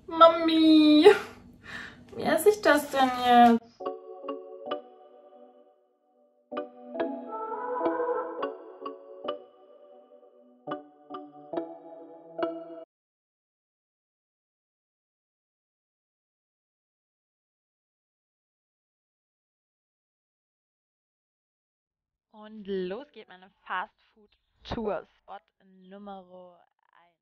Mami, wie esse ich das denn jetzt? Und los geht meine Fast Food Tour. Spot Nummer 1.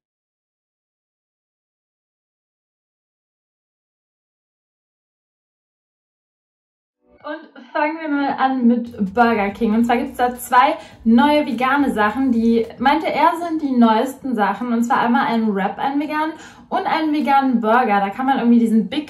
Und fangen wir mal an mit Burger King. Und zwar gibt es da 2 neue vegane Sachen, die, meinte er, sind die neuesten Sachen. Und zwar einmal einen Wrap, einen veganen, und einen veganen Burger. Da kann man irgendwie diesen Big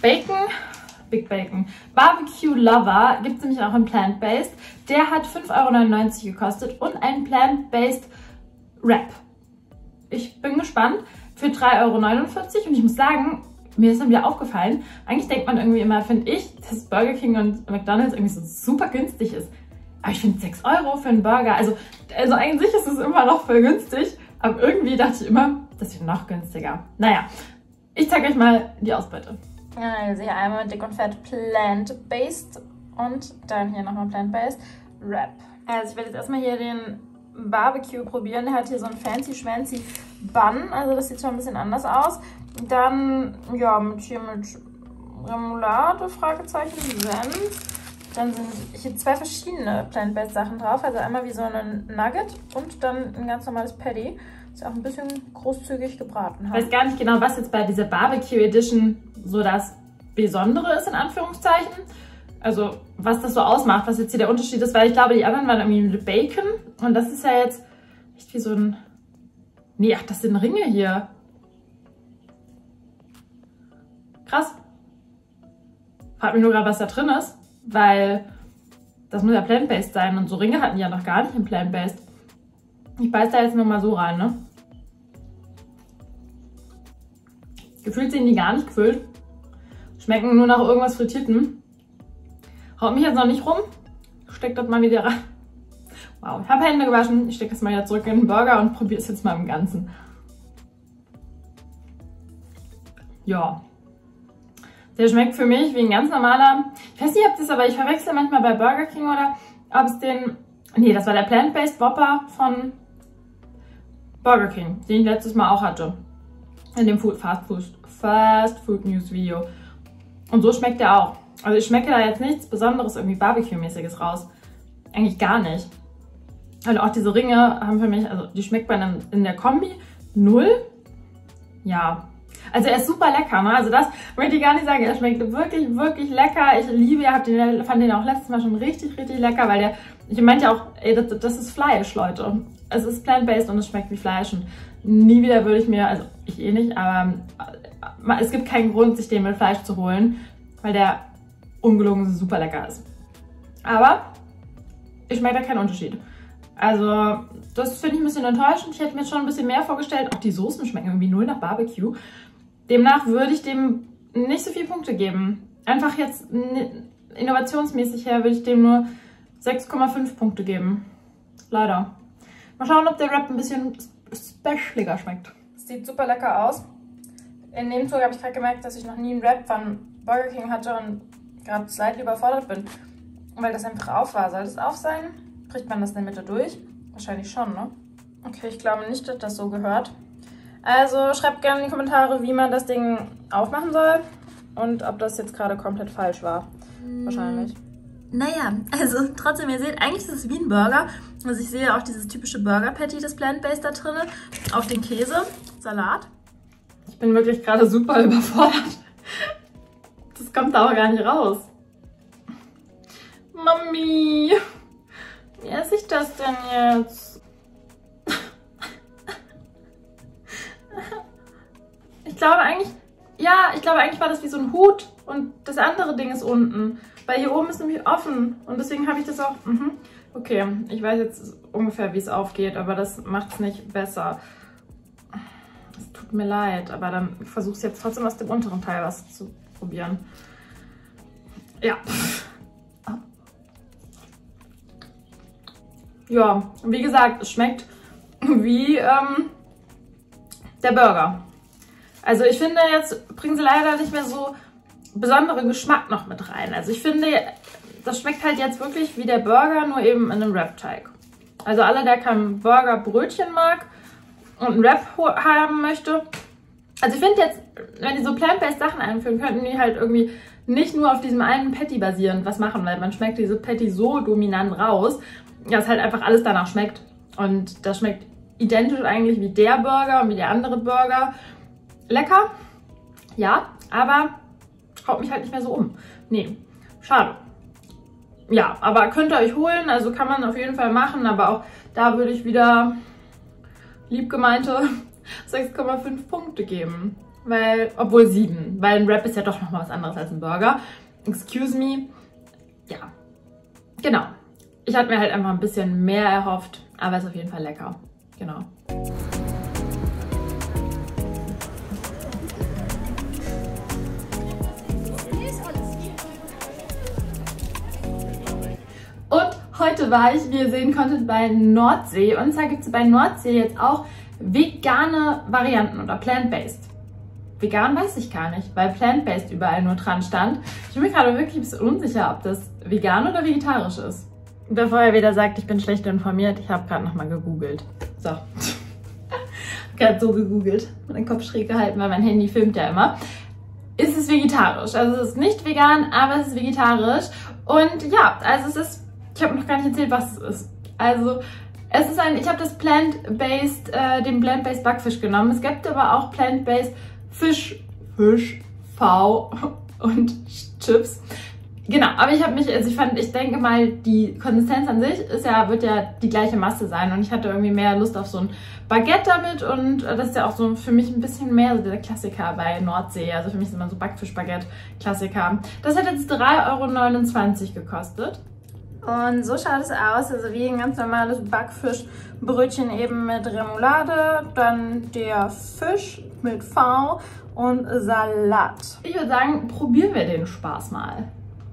Bacon Barbecue Lover, gibt es nämlich auch in Plant-Based. Der hat 5,99 € gekostet und einen Plant-Based Wrap. Ich bin gespannt. Für 3,49 € und ich muss sagen, mir ist dann wieder aufgefallen, eigentlich denkt man irgendwie immer, finde ich, dass Burger King und McDonald's irgendwie so super günstig ist. Aber ich finde 6 € für einen Burger, also eigentlich ist es immer noch voll günstig, aber irgendwie dachte ich immer, das wird noch günstiger. Naja, ich zeige euch mal die Ausbeute. Ja, also hier einmal dick und fett Plant-Based und dann hier nochmal Plant-Based Wrap. Also ich werde jetzt erstmal hier den Barbecue probieren. Der hat hier so einen fancy-schmancy Bun, also das sieht schon ein bisschen anders aus. Dann, ja, mit Remoulade, Fragezeichen, Senf. Dann sind hier 2 verschiedene Plant-Based Sachen drauf. Also einmal wie so ein Nugget und dann ein ganz normales Patty. Das ist auch ein bisschen großzügig gebraten. Ich weiß gar nicht genau, was jetzt bei dieser Barbecue Edition so das Besondere ist, in Anführungszeichen. Also, was das so ausmacht, was jetzt hier der Unterschied ist, weil ich glaube, die anderen waren irgendwie mit Bacon und das ist ja jetzt echt wie so ein... Nee, ach, das sind Ringe hier. Krass. Frag mich nur gerade, was da drin ist, weil das muss ja Plant-Based sein und so Ringe hatten die ja noch gar nicht in Plant-Based. Ich beiß da jetzt nur mal so rein, ne? Gefühlt sind die gar nicht gefüllt. Schmecken nur nach irgendwas Frittiertem. Haut mich jetzt noch nicht rum. Steck das mal wieder rein. Wow, ich habe Hände gewaschen. Ich stecke das mal wieder zurück in den Burger und probiere es jetzt mal im Ganzen. Ja. Der schmeckt für mich wie ein ganz normaler... Ich weiß nicht, ob das aber... Ich verwechsel manchmal bei Burger King oder ob es den... Nee, das war der Plant-Based Whopper von Burger King, den ich letztes Mal auch hatte. In dem Fast Food News Video. Und so schmeckt der auch. Also ich schmecke da jetzt nichts Besonderes, irgendwie Barbecue-mäßiges raus. Eigentlich gar nicht. Also auch diese Ringe haben für mich, also die schmeckt bei einem, in der Kombi 0. Ja. Also er ist super lecker, ne? Also das möchte ich gar nicht sagen. Er schmeckt wirklich, wirklich lecker. Ich liebe, fand den auch letztes Mal schon richtig, richtig lecker, weil der, ich meinte ja auch, ey, das ist Fleisch, Leute. Es ist plant-based und es schmeckt wie Fleisch. Und nie wieder würde ich mir, also ich eh nicht, aber es gibt keinen Grund, sich den mit Fleisch zu holen, weil der ungelogen super lecker ist. Aber ich schmecke da keinen Unterschied. Also das finde ich ein bisschen enttäuschend. Ich hätte mir jetzt schon ein bisschen mehr vorgestellt. Auch die Soßen schmecken irgendwie 0 nach Barbecue. Demnach würde ich dem nicht so viele Punkte geben. Einfach jetzt innovationsmäßig her würde ich dem nur 6,5 Punkte geben. Leider. Mal schauen, ob der Wrap ein bisschen specialiger schmeckt. Sieht super lecker aus. In dem Zug habe ich gerade gemerkt, dass ich noch nie einen Wrap von Burger King hatte und gerade slightly überfordert bin. Weil das einfach auf war. Soll das auf sein? Kriegt man das in der Mitte durch? Wahrscheinlich schon, ne? Okay, ich glaube nicht, dass das so gehört. Also schreibt gerne in die Kommentare, wie man das Ding aufmachen soll und ob das jetzt gerade komplett falsch war. Wahrscheinlich. Naja, also trotzdem, ihr seht, eigentlich ist es wie ein Burger. Also ich sehe auch dieses typische Burger-Patty, das Plant-Based da drin, auf den Käse, Salat. Ich bin wirklich gerade super überfordert. Das kommt da aber gar nicht raus. Mami, wie esse ich das denn jetzt? Ich glaube eigentlich war das wie so ein Hut und das andere Ding ist unten. Weil hier oben ist nämlich offen und deswegen habe ich das auch... Okay, ich weiß jetzt ungefähr, wie es aufgeht, aber das macht es nicht besser. Es tut mir leid, aber dann versuche ich jetzt trotzdem aus dem unteren Teil was zu probieren. Ja. Ja, wie gesagt, es schmeckt wie der Burger. Also ich finde, jetzt bringen sie leider nicht mehr so besonderen Geschmack noch mit rein. Also ich finde, das schmeckt halt jetzt wirklich wie der Burger, nur eben in einem Wrap-Teig. Also alle, der kein Burger-Brötchen mag und einen Wrap haben möchte. Also ich finde jetzt, wenn die so plant-based Sachen einführen, könnten die halt irgendwie nicht nur auf diesem einen Patty basierend was machen, weil man schmeckt diese Patty so dominant raus, dass halt einfach alles danach schmeckt. Und das schmeckt identisch eigentlich wie der Burger und wie der andere Burger. Lecker, ja, aber haut mich halt nicht mehr so um. Nee, schade. Ja, aber könnt ihr euch holen, also kann man auf jeden Fall machen, aber auch da würde ich wieder liebgemeinte 6,5 Punkte geben. Weil, obwohl 7, weil ein Wrap ist ja doch nochmal was anderes als ein Burger. Excuse me. Ja, genau. Ich hatte mir halt einfach ein bisschen mehr erhofft, aber ist auf jeden Fall lecker. Genau. Und heute war ich, wie ihr sehen konntet, bei Nordsee. Und zwar gibt es bei Nordsee jetzt auch vegane Varianten oder plant-based. Vegan weiß ich gar nicht, weil plant-based überall nur dran stand. Ich bin mir gerade wirklich ein bisschen unsicher, ob das vegan oder vegetarisch ist. Bevor ihr wieder sagt, ich bin schlecht informiert, ich habe gerade nochmal gegoogelt. So. Gerade so gegoogelt. Meinen Kopf schräg gehalten, weil mein Handy filmt ja immer. Ist es vegetarisch? Also es ist nicht vegan, aber es ist vegetarisch. Und ja, also es ist, ich habe noch gar nicht erzählt, was es ist. Also es ist ein, ich habe das Plant-Based, den Plant-Based Backfisch genommen. Es gibt aber auch Plant-Based Fisch, V und Chips. Genau, aber ich habe mich, also ich denke mal, die Konsistenz an sich ist ja, wird ja die gleiche Masse sein und ich hatte irgendwie mehr Lust auf so ein Baguette damit und das ist ja auch so für mich ein bisschen mehr so der Klassiker bei Nordsee. Also für mich ist immer so Backfisch-Baguette-Klassiker. Das hat jetzt 3,29 € gekostet. Und so schaut es aus, also wie ein ganz normales Backfischbrötchen eben mit Remoulade, dann der Fisch mit Fond und Salat. Ich würde sagen, probieren wir den Spaß mal.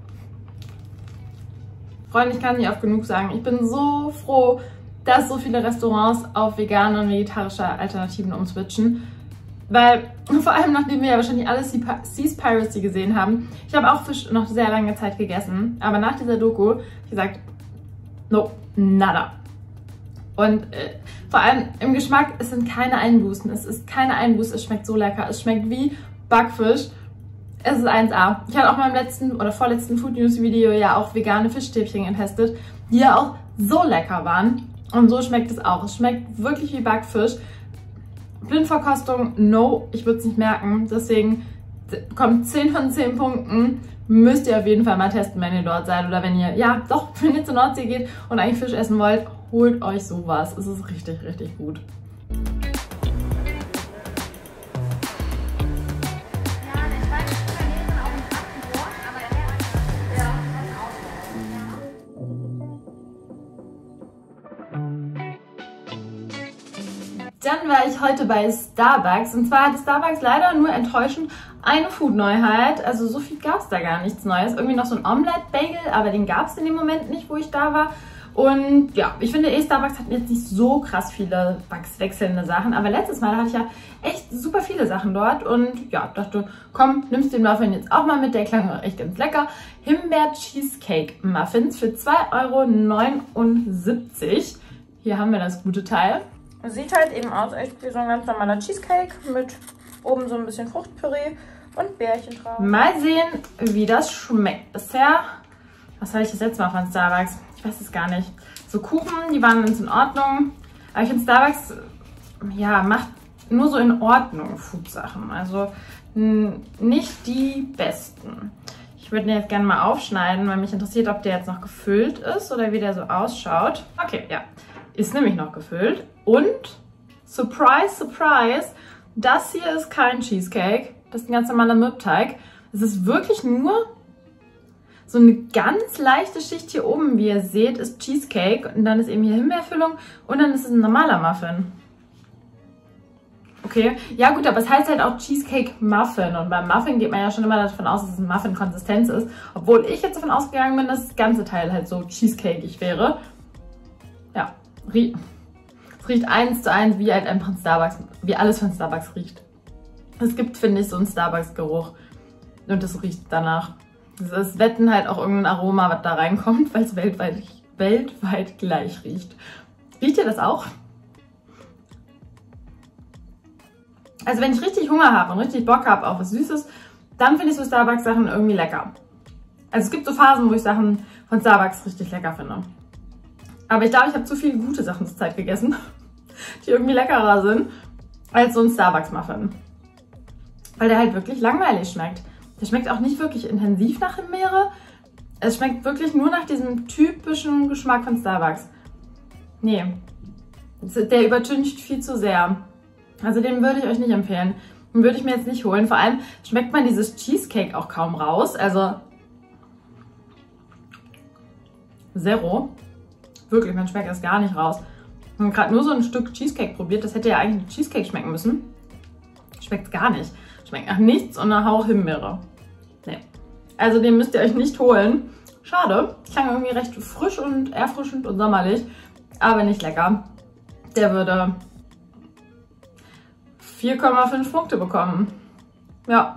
Freunde, ich kann nicht oft genug sagen, ich bin so froh, dass so viele Restaurants auf vegane und vegetarische Alternativen umswitchen. Weil, vor allem nachdem wir ja wahrscheinlich alle Seaspiracy gesehen haben, ich habe auch Fisch noch sehr lange Zeit gegessen, aber nach dieser Doku habe ich gesagt, no, nada. Und vor allem im Geschmack, es sind keine Einbußen, es ist keine Einbuße, es schmeckt so lecker, es schmeckt wie Backfisch. Es ist 1A. Ich hatte auch mal im letzten oder vorletzten Food News Video ja auch vegane Fischstäbchen getestet, die ja auch so lecker waren. Und so schmeckt es auch. Es schmeckt wirklich wie Backfisch. Blindverkostung, no, ich würde es nicht merken. Deswegen kommt 10 von 10 Punkten. Müsst ihr auf jeden Fall mal testen, wenn ihr dort seid. Oder wenn ihr, ja doch, wenn ihr zur Nordsee geht und eigentlich Fisch essen wollt, holt euch sowas. Es ist richtig, richtig gut. Dann war ich heute bei Starbucks und zwar hatte Starbucks leider nur enttäuschend eine Food-Neuheit. Also so viel gab es da gar nichts Neues. Irgendwie noch so ein Omelette-Bagel, aber den gab es in dem Moment nicht, wo ich da war. Und ja, ich finde Starbucks hat jetzt nicht so krass viele wechselnde Sachen. Aber letztes Mal hatte ich ja echt super viele Sachen dort und ja, dachte, komm, nimmst den Muffin jetzt auch mal mit. Der klang echt ganz lecker. Himbeer-Cheesecake-Muffins für 2,79 €. Hier haben wir das gute Teil. Sieht halt eben aus echt wie so ein ganz normaler Cheesecake mit oben so ein bisschen Fruchtpüree und Bärchen drauf. Mal sehen, wie das schmeckt. Bisher, was habe ich das letzte Mal von Starbucks? Ich weiß es gar nicht. So Kuchen, die waren ganz in Ordnung. Aber ich finde Starbucks, ja, macht nur so in Ordnung Food-Sachen. Also nicht die besten. Ich würde den jetzt gerne mal aufschneiden, weil mich interessiert, ob der jetzt noch gefüllt ist oder wie der so ausschaut. Okay, ja. Ist nämlich noch gefüllt. Und, surprise, surprise, das hier ist kein Cheesecake. Das ist ein ganz normaler Mürbteig. Es ist wirklich nur so eine ganz leichte Schicht hier oben, wie ihr seht, ist Cheesecake. Und dann ist eben hier Himbeerfüllung und dann ist es ein normaler Muffin. Okay, ja gut, aber es heißt halt auch Cheesecake Muffin. Und beim Muffin geht man ja schon immer davon aus, dass es eine Muffin-Konsistenz ist. Obwohl ich jetzt davon ausgegangen bin, dass das ganze Teil halt so cheesecakeig wäre. Ja. Es riecht 1:1 wie halt einfach Starbucks, wie alles von Starbucks riecht. Es gibt, finde ich, so einen Starbucks-Geruch. Und es riecht danach. Es wetten halt auch irgendein Aroma, was da reinkommt, weil es weltweit gleich riecht. Riecht ihr das auch? Also wenn ich richtig Hunger habe und richtig Bock habe auf was Süßes, dann finde ich so Starbucks-Sachen irgendwie lecker. Also es gibt so Phasen, wo ich Sachen von Starbucks richtig lecker finde. Aber ich glaube, ich habe zu viele gute Sachen zur Zeit gegessen, die irgendwie leckerer sind, als so ein Starbucks-Muffin. Weil der halt wirklich langweilig schmeckt. Der schmeckt auch nicht wirklich intensiv nach Himbeere. Es schmeckt wirklich nur nach diesem typischen Geschmack von Starbucks. Nee, der übertüncht viel zu sehr. Also den würde ich euch nicht empfehlen. Den würde ich mir jetzt nicht holen. Vor allem schmeckt man dieses Cheesecake auch kaum raus. Also zero. Wirklich, man schmeckt das gar nicht raus. Ich habe gerade nur so ein Stück Cheesecake probiert. Das hätte ja eigentlich Cheesecake schmecken müssen. Schmeckt gar nicht. Schmeckt nach nichts und nach Hauch Himbeere. Nee. Also den müsst ihr euch nicht holen. Schade. Klang irgendwie recht frisch und erfrischend und sommerlich. Aber nicht lecker. Der würde 4,5 Punkte bekommen. Ja.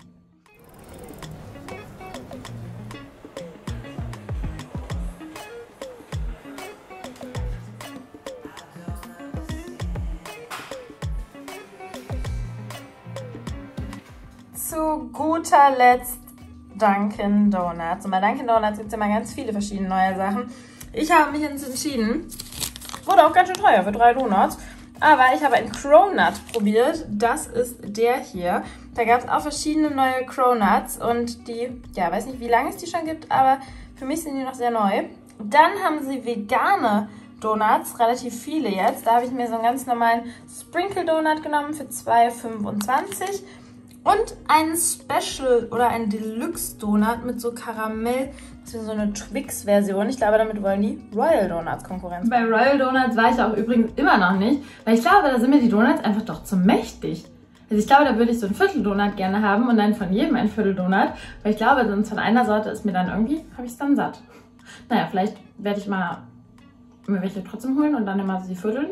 Zu guter Letzt Dunkin' Donuts. Und bei Dunkin' Donuts gibt es immer ganz viele verschiedene neue Sachen. Ich habe mich jetzt entschieden, wurde auch ganz schön teuer für 3 Donuts, aber ich habe einen Cronut probiert. Das ist der hier. Da gab es auch verschiedene neue Cronuts und die, ja, weiß nicht, wie lange es die schon gibt, aber für mich sind die noch sehr neu. Dann haben sie vegane Donuts, relativ viele jetzt. Da habe ich mir so einen ganz normalen Sprinkle Donut genommen für 2,25 und einen Special oder einen Deluxe Donut mit so Karamell. Das ist so eine Twix-Version. Ich glaube, damit wollen die Royal Donuts Konkurrenz. Bei Royal Donuts war ich auch übrigens immer noch nicht, weil ich glaube, da sind mir die Donuts einfach doch zu mächtig. Also ich glaube, da würde ich so ein Viertel-Donut gerne haben und dann von jedem ein Viertel-Donut, weil ich glaube, sonst von einer Sorte ist mir dann irgendwie, habe ich es dann satt. Naja, vielleicht werde ich mal mir welche trotzdem holen und dann immer sie vierteln.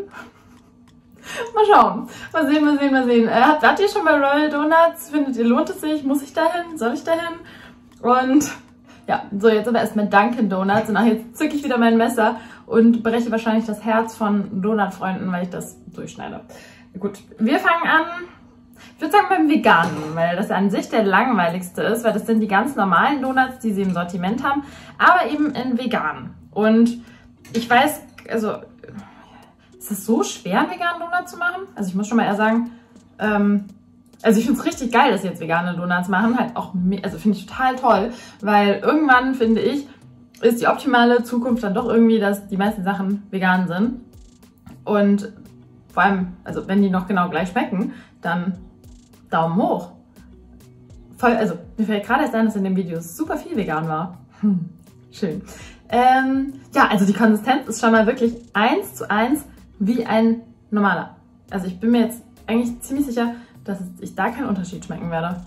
Mal schauen. Mal sehen, mal sehen, mal sehen. Wart ihr schon bei Royal Donuts? Findet ihr, lohnt es sich? Muss ich dahin? Soll ich dahin? Und ja, so jetzt aber erstmal Dunkin' Donuts. Und jetzt zücke ich wieder mein Messer und breche wahrscheinlich das Herz von Donutfreunden, weil ich das durchschneide. Gut, wir fangen an. Ich würde sagen beim Veganen, weil das an sich der langweiligste ist, weil das sind die ganz normalen Donuts, die sie im Sortiment haben, aber eben in vegan. Und ich weiß, also ist es so schwer, einen veganen Donut zu machen? Also ich muss schon mal eher sagen, also ich finde es richtig geil, dass sie jetzt vegane Donuts machen, halt auch, also finde ich total toll, weil irgendwann, finde ich, ist die optimale Zukunft dann doch irgendwie, dass die meisten Sachen vegan sind. Und vor allem, also wenn die noch genau gleich schmecken, dann Daumen hoch. Voll, also mir fällt gerade erst ein, dass in dem Video super viel vegan war. Schön. Ja, also die Konsistenz ist schon mal wirklich 1:1 wie ein normaler. Also ich bin mir jetzt eigentlich ziemlich sicher, dass ich da keinen Unterschied schmecken werde.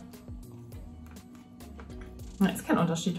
Da ist kein Unterschied.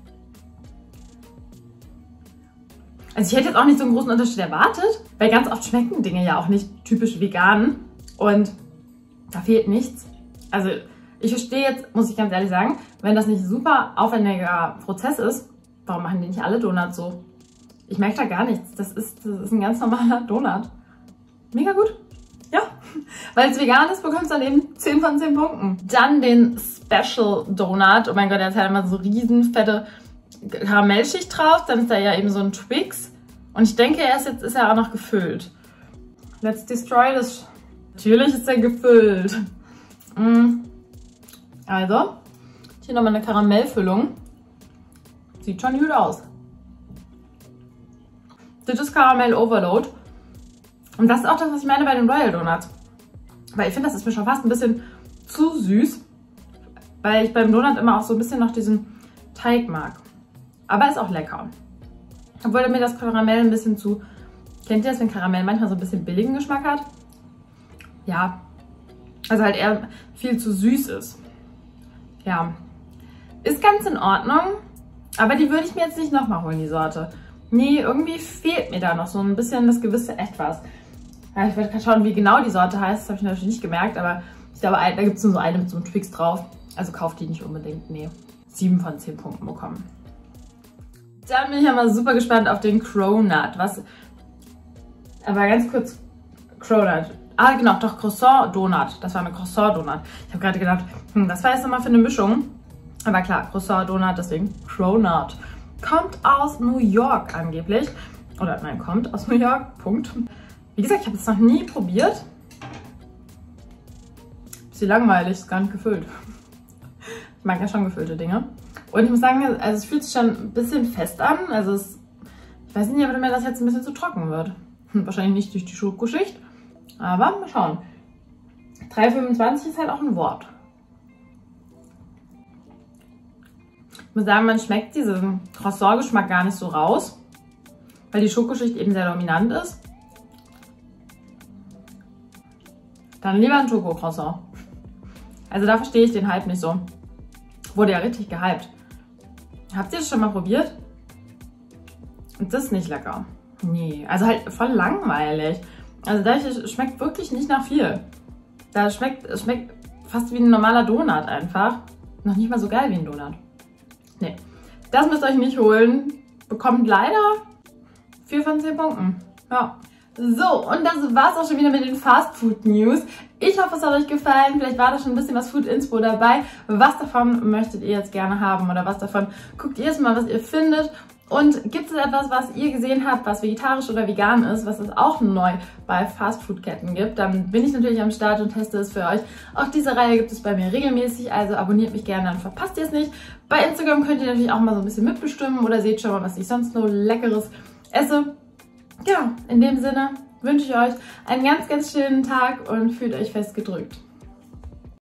Also ich hätte jetzt auch nicht so einen großen Unterschied erwartet, weil ganz oft schmecken Dinge ja auch nicht typisch vegan und da fehlt nichts. Also ich verstehe jetzt, muss ich ganz ehrlich sagen, wenn das nicht ein super aufwendiger Prozess ist, warum machen die nicht alle Donuts so? Ich merke da gar nichts. Das ist ein ganz normaler Donut. Mega gut. Ja, weil es vegan ist, bekommst du dann eben 10 von 10 Punkten. Dann den Special Donut. Oh mein Gott, der hat halt immer so riesen fette Karamellschicht drauf. Dann ist da ja eben so ein Twix. Und ich denke, jetzt ist er auch noch gefüllt. Let's destroy this. Natürlich ist er gefüllt. Also, hier nochmal eine Karamellfüllung. Sieht schon gut aus. Das ist Karamell Overload. Und das ist auch das, was ich meine bei den Royal Donuts. Weil ich finde, das ist mir schon fast ein bisschen zu süß. Weil ich beim Donut immer auch so ein bisschen noch diesen Teig mag. Aber ist auch lecker. Obwohl mir das Karamell ein bisschen zu... Kennt ihr das, wenn Karamell manchmal so ein bisschen billigen Geschmack hat? Ja. Also halt eher viel zu süß ist. Ja. Ist ganz in Ordnung. Aber die würde ich mir jetzt nicht nochmal holen, die Sorte. Nee, irgendwie fehlt mir da noch so ein bisschen das gewisse Etwas. Ja, ich werde gerade schauen, wie genau die Sorte heißt. Das habe ich natürlich nicht gemerkt, aber Ich glaube, da gibt es nur so eine mit so einem Twix drauf. Also kauft die nicht unbedingt. Nee. 7 von 10 Punkten bekommen. Dann bin ich ja mal super gespannt auf den Cronut. Aber ganz kurz, Cronut. Ah, genau, doch, Croissant Donut. Das war eine Croissant Donut. Ich habe gerade gedacht, was war jetzt nochmal für eine Mischung? Aber klar, Croissant Donut, deswegen Cronut. Kommt aus New York angeblich. Oder nein, kommt aus New York, Punkt. Wie gesagt, ich habe es noch nie probiert. Bisschen langweilig, ist gar nicht gefüllt. Ich mag ja schon gefüllte Dinge. Und ich muss sagen, also es fühlt sich schon ein bisschen fest an. Also ich weiß nicht, ob mir das jetzt ein bisschen zu trocken wird. Wahrscheinlich nicht durch die Schokoschicht. Aber mal schauen. 3,25 ist halt auch ein Wort. Ich muss sagen, man schmeckt diesen Croissant-Geschmack gar nicht so raus, weil die Schokoschicht eben sehr dominant ist. Dann lieber ein Schoko-Croissant. Also da verstehe ich den Hype nicht so. Wurde ja richtig gehypt. Habt ihr das schon mal probiert? Und das ist nicht lecker. Nee, also halt voll langweilig. Also das schmeckt wirklich nicht nach viel. Es schmeckt fast wie ein normaler Donut einfach. Noch nicht mal so geil wie ein Donut. Nee, das müsst ihr euch nicht holen. Bekommt leider 4 von 10 Punkten. Ja. So, und das war's auch schon wieder mit den Fast Food News. Ich hoffe, es hat euch gefallen. Vielleicht war da schon ein bisschen was Food Inspo dabei. Was davon möchtet ihr jetzt gerne haben oder was davon guckt ihr erstmal, was ihr findet? Und gibt es etwas, was ihr gesehen habt, was vegetarisch oder vegan ist, was es auch neu bei Fastfood-Ketten gibt, dann bin ich natürlich am Start und teste es für euch. Auch diese Reihe gibt es bei mir regelmäßig, also abonniert mich gerne, dann verpasst ihr es nicht. Bei Instagram könnt ihr natürlich auch mal so ein bisschen mitbestimmen oder seht schon mal, was ich sonst nur Leckeres esse. Ja, in dem Sinne wünsche ich euch einen ganz, ganz schönen Tag und fühlt euch fest gedrückt.